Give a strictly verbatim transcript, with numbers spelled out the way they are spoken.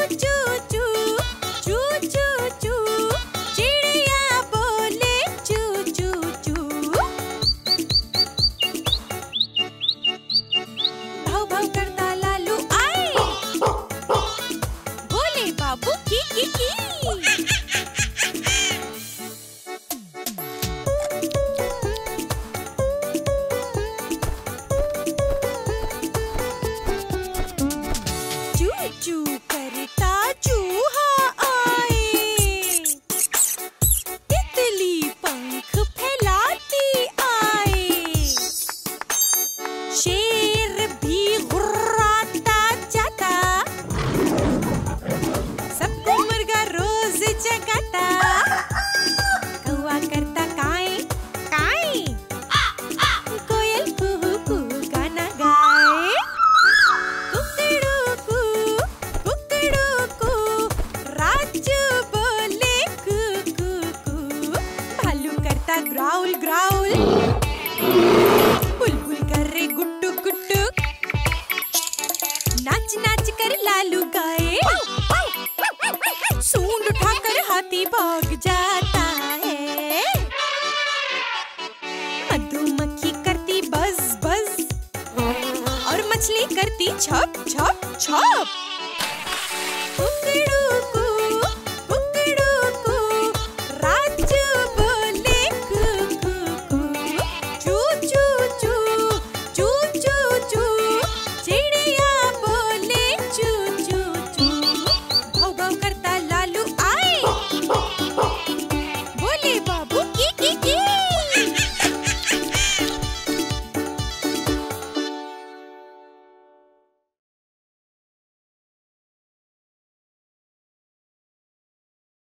Growl growl, बुलबुल कर रे गुट्टू गुट्टू, नाच नाच कर लालू गाए, सूंड उठाकर हाथी भाग जाता है, मधुमक्खी करती बज बज और मछली करती छप छप छप।